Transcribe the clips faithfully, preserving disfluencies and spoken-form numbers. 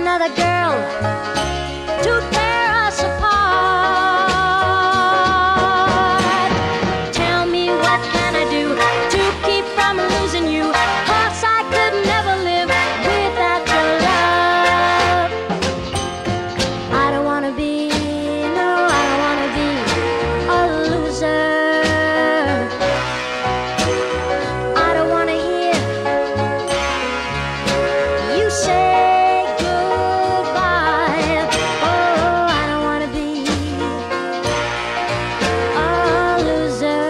another girl to tear us apart. Tell me, what can I do to keep from losing you? 'Cause I could never live without your love. I don't wanna be, no, I don't wanna be a loser. I don't wanna hear you say goodbye. Oh, I don't wanna be a loser.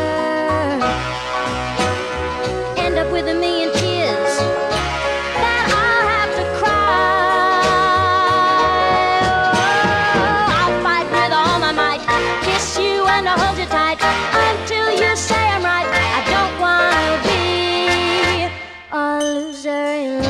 End up with a million tears that I'll have to cry. Oh, I'll fight with all my might, kiss you and I'll hold you tight until you say I'm right. I don't wanna be a loser in love.